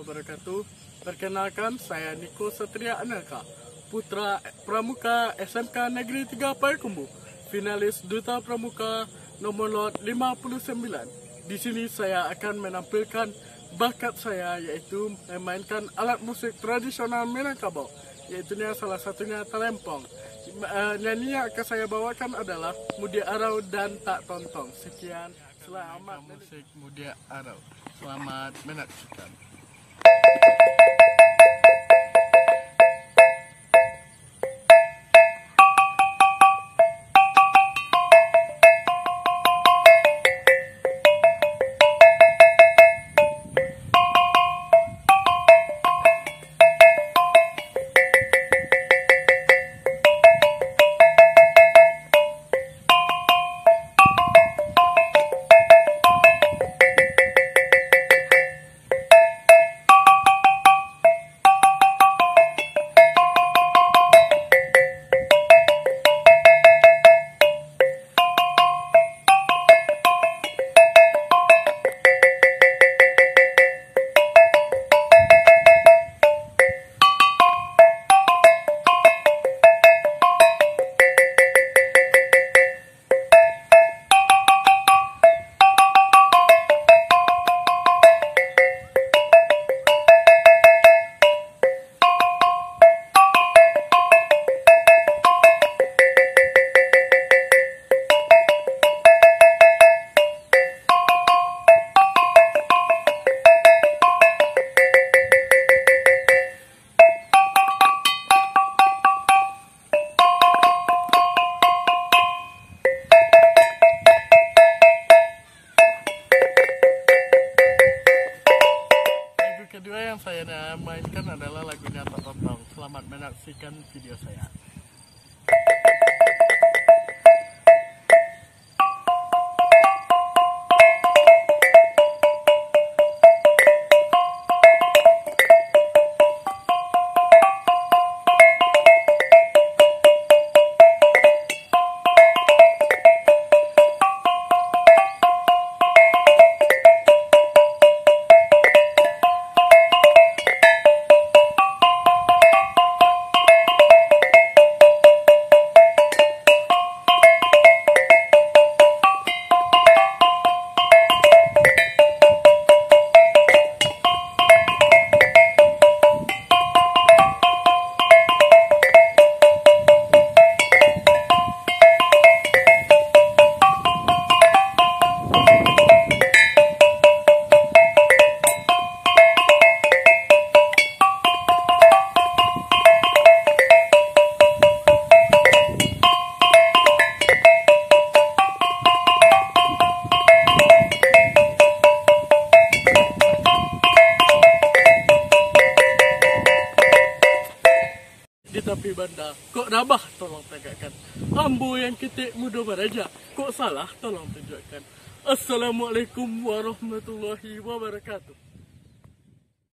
wabarakatuh. Perkenalkan, saya Niko Satria Anaka, putra Pramuka SMK Negeri 3 Payakumbuh, finalis Duta Pramuka nomor lot 59. Di sini saya akan menampilkan bakat saya, yaitu memainkan alat musik tradisional Minangkabau, yaitu salah satunya talempong. Nyanyi yang akan saya bawakan adalah Mudia Arau dan Tak Tontong. Sekian, selamat musik Mudia Arau. Selamat menyaksikan. Kedua yang saya mainkan adalah lagunya Tak Tontong. Selamat menyaksikan video saya. Di tepi banda, kok rabah tolong tegakkan. Ambo yang ketik muda beraja, kok salah tolong tunjukkan. Assalamualaikum warahmatullahi wabarakatuh.